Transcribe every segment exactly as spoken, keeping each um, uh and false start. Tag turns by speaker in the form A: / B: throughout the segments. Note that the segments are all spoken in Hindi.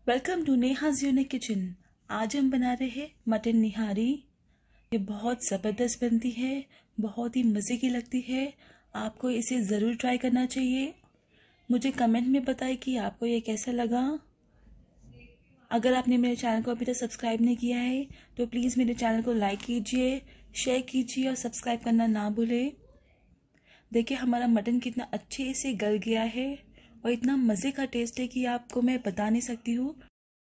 A: Welcome to Neha's unique kitchen. आज हम बना रहे हैं मटन निहारी। ये बहुत ज़बरदस्त बनती है, बहुत ही मज़े की लगती है। आपको इसे ज़रूर ट्राई करना चाहिए। मुझे कमेंट में बताएं कि आपको ये कैसा लगा। अगर आपने मेरे चैनल को अभी तक सब्सक्राइब नहीं किया है तो प्लीज़ मेरे चैनल को लाइक कीजिए, शेयर कीजिए और सब्सक्राइब करना ना भूलें। देखिए हमारा मटन कितना अच्छे से गल गया है और इतना मज़े का टेस्ट है कि आपको मैं बता नहीं सकती हूँ।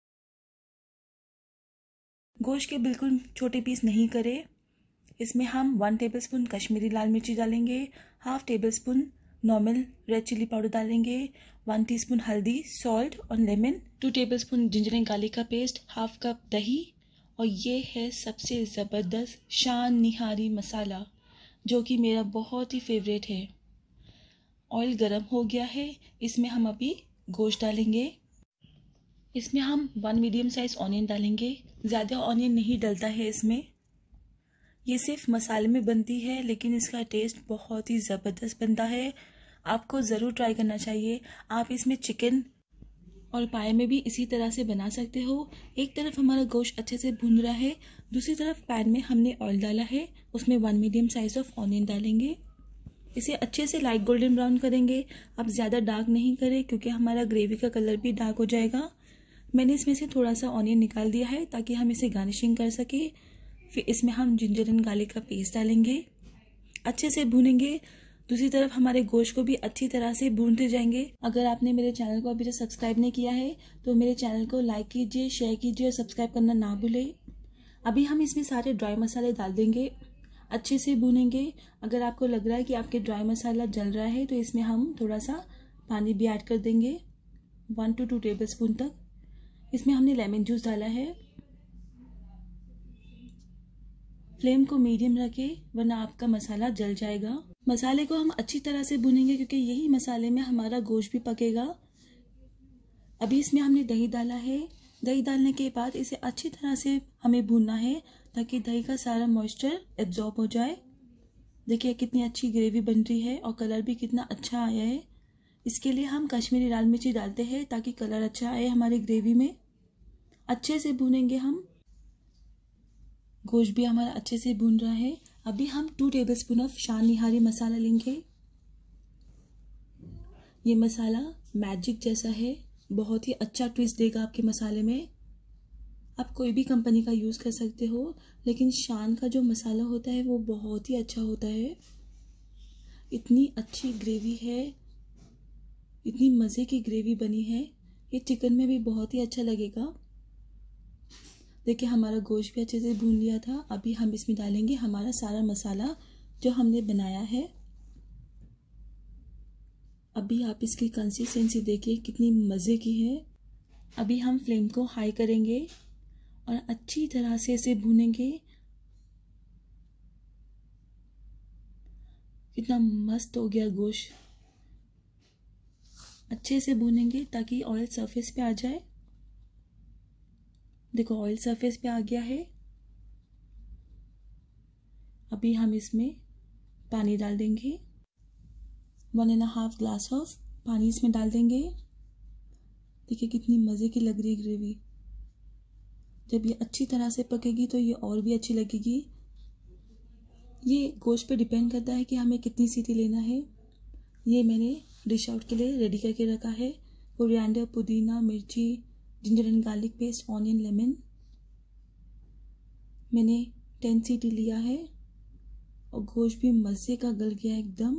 A: गोश्त के बिल्कुल छोटे पीस नहीं करें। इसमें हम वन टेबलस्पून कश्मीरी लाल मिर्ची डालेंगे, half tablespoon normal red chilli powder डालेंगे, वन टीस्पून हल्दी, सॉल्ट और lemon, two tablespoon ginger and garlic का पेस्ट, हाफ कप दही और ये है सबसे ज़बरदस्त शान निहारी मसाला जो कि मेरा बहुत ही फेवरेट है। ऑयल गरम हो गया है, इसमें हम अभी गोश्त डालेंगे। इसमें हम वन मीडियम साइज ऑनियन डालेंगे। ज़्यादा ऑनियन नहीं डलता है इसमें, ये सिर्फ मसाले में बनती है लेकिन इसका टेस्ट बहुत ही ज़बरदस्त बनता है। आपको ज़रूर ट्राई करना चाहिए। आप इसमें चिकन और पाए में भी इसी तरह से बना सकते हो। एक तरफ हमारा गोश्त अच्छे से भुन रहा है, दूसरी तरफ पैन में हमने ऑयल डाला है, उसमें one medium size of onion डालेंगे। इसे अच्छे से लाइट गोल्डन ब्राउन करेंगे। अब ज़्यादा डार्क नहीं करें क्योंकि हमारा ग्रेवी का कलर भी डार्क हो जाएगा। मैंने इसमें से थोड़ा सा ऑनियन निकाल दिया है ताकि हम इसे गार्निशिंग कर सके। फिर इसमें हम जिंजर एंड गार्लिक का पेस्ट डालेंगे, अच्छे से भूनेंगे। दूसरी तरफ हमारे गोश्त को भी अच्छी तरह से भूनते जाएंगे। अगर आपने मेरे चैनल को अभी तक सब्सक्राइब नहीं किया है तो मेरे चैनल को लाइक कीजिए, शेयर कीजिए और सब्सक्राइब करना ना भूलें। अभी हम इसमें सारे ड्राई मसाले डाल देंगे, अच्छे से भूनेंगे। अगर आपको लग रहा है कि आपके ड्राई मसाला जल रहा है तो इसमें हम थोड़ा सा पानी भी ऐड कर देंगे, one two two tablespoon तक। इसमें हमने लेमन जूस डाला है। फ्लेम को मीडियम रखें वरना आपका मसाला जल जाएगा। मसाले को हम अच्छी तरह से भूनेंगे क्योंकि यही मसाले में हमारा गोश्त भी पकेगा। अभी इसमें हमने दही डाला है। दही डालने के बाद इसे अच्छी तरह से हमें भूनना है ताकि दही का सारा मॉइस्चर एब्जॉर्ब हो जाए। देखिए कितनी अच्छी ग्रेवी बन रही है और कलर भी कितना अच्छा आया है। इसके लिए हम कश्मीरी लाल मिर्ची डालते हैं ताकि कलर अच्छा आए हमारी ग्रेवी में। अच्छे से भूनेंगे हम। गोश्त भी हमारा अच्छे से भून रहा है। अभी हम टू टेबलस्पून ऑफ शान निहारी मसाला लेंगे। ये मसाला मैजिक जैसा है, बहुत ही अच्छा ट्विस्ट देगा आपके मसाले में। आप कोई भी कंपनी का यूज़ कर सकते हो लेकिन शान का जो मसाला होता है वो बहुत ही अच्छा होता है। इतनी अच्छी ग्रेवी है, इतनी मज़े की ग्रेवी बनी है। ये चिकन में भी बहुत ही अच्छा लगेगा। देखिए हमारा गोश्त भी अच्छे से भून लिया था। अभी हम इसमें डालेंगे हमारा सारा मसाला जो हमने बनाया है। अभी आप इसकी कंसिस्टेंसी देखिए कितनी मज़े की है। अभी हम फ्लेम को हाई करेंगे और अच्छी तरह से इसे भूनेंगे। कितना मस्त हो गया गोश्त। अच्छे से भूनेंगे ताकि ऑयल सरफेस पे आ जाए। देखो ऑयल सरफेस पे आ गया है। अभी हम इसमें पानी डाल देंगे, one and half glass of पानी इसमें डाल देंगे। देखिए कितनी मज़े की लग रही है ग्रेवी। जब ये अच्छी तरह से पकेगी तो ये और भी अच्छी लगेगी। ये गोश्त पे डिपेंड करता है कि हमें कितनी सीटी लेना है। ये मैंने डिश आउट के लिए रेडी करके रखा है। कोरिएंडर, पुदीना, मिर्ची, ginger and garlic paste, onion, lemon. मैंने टेन सीटी लिया है और गोश्त भी मज़े का गल गया एकदम।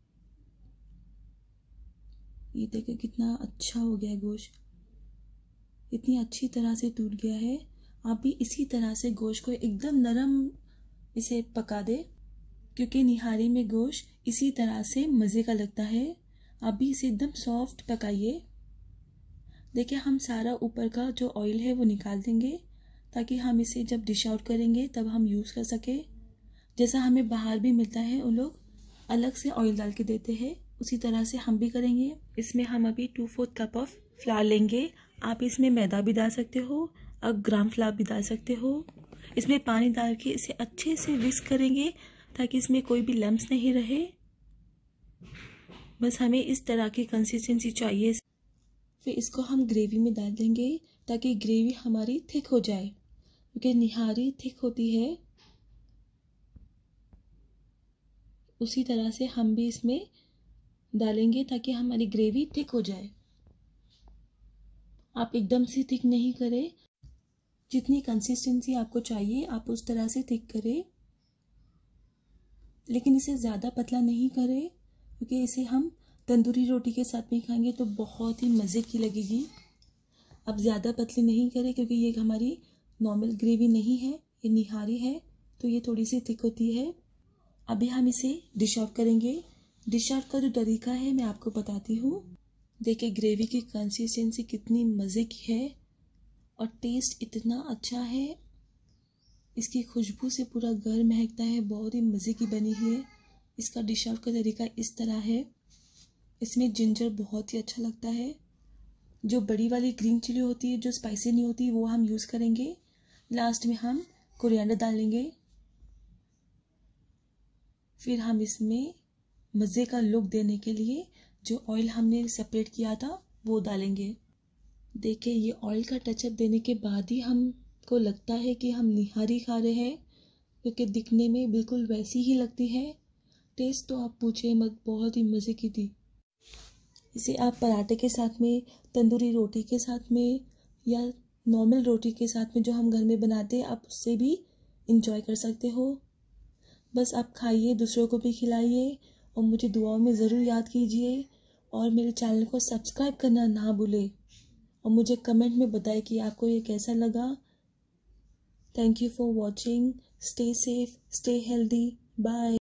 A: ये देखो कितना अच्छा हो गया है गोश्त, इतनी अच्छी तरह से टूट गया है। आप भी इसी तरह से गोश्त को एकदम नरम इसे पका दे क्योंकि निहारी में गोश्त इसी तरह से मज़े का लगता है। आप भी इसे एकदम सॉफ्ट पकाइए। देखिए हम सारा ऊपर का जो ऑयल है वो निकाल देंगे ताकि हम इसे जब डिश आउट करेंगे तब हम यूज़ कर सके। जैसा हमें बाहर भी मिलता है उन लोग अलग से ऑयल डाल के देते हैं, उसी तरह से हम भी करेंगे। इसमें हम अभी two fourth cup of flour लेंगे। आप इसमें मैदा भी डाल सकते हो, अब ग्राम फ्लावर भी डाल सकते हो। इसमें पानी डाल के इसे अच्छे से विस्क करेंगे ताकि इसमें कोई भी लम्स नहीं रहे। बस हमें इस तरह की कंसिस्टेंसी चाहिए। फिर इसको हम ग्रेवी में डाल देंगे ताकि ग्रेवी हमारी थिक हो जाए, क्योंकि निहारी थिक होती है। उसी तरह से हम भी इसमें डालेंगे ताकि हमारी ग्रेवी थिक हो जाए। आप एकदम से थिक नहीं करें, जितनी कंसिस्टेंसी आपको चाहिए आप उस तरह से थिक करें, लेकिन इसे ज़्यादा पतला नहीं करें, क्योंकि इसे हम तंदूरी रोटी के साथ में खाएंगे तो बहुत ही मज़े की लगेगी। अब ज़्यादा पतली नहीं करें, क्योंकि ये हमारी नॉर्मल ग्रेवी नहीं है, ये निहारी है, तो ये थोड़ी सी थिक होती है। अभी हम इसे डिश आउट करेंगे। डिश आउट का जो तरीका है मैं आपको बताती हूँ। देखिए ग्रेवी की कंसिस्टेंसी कितनी मज़े की है और टेस्ट इतना अच्छा है, इसकी खुशबू से पूरा घर महकता है, बहुत ही मज़े की बनी है। इसका डिश आउट का तरीका इस तरह है। इसमें जिंजर बहुत ही अच्छा लगता है। जो बड़ी वाली ग्रीन चिली होती है जो स्पाइसी नहीं होती वो हम यूज़ करेंगे। लास्ट में हम कोरिएंडर डालेंगे। फिर हम इसमें मज़े का लुक देने के लिए जो ऑयल हमने सेपरेट किया था वो डालेंगे। देखिए ये ऑयल का टचअप देने के बाद ही हमको लगता है कि हम निहारी खा रहे हैं, क्योंकि दिखने में बिल्कुल वैसी ही लगती है। टेस्ट तो आप पूछे मत, बहुत ही मज़े की थी। इसे आप पराठे के साथ में, तंदूरी रोटी के साथ में या नॉर्मल रोटी के साथ में जो हम घर में बनाते हैं, आप उससे भी इंजॉय कर सकते हो। बस आप खाइए, दूसरों को भी खिलाइए और मुझे दुआओं में ज़रूर याद कीजिए और मेरे चैनल को सब्सक्राइब करना ना भूलें और मुझे कमेंट में बताएं कि आपको ये कैसा लगा। Thank you for watching. Stay safe, stay healthy, bye.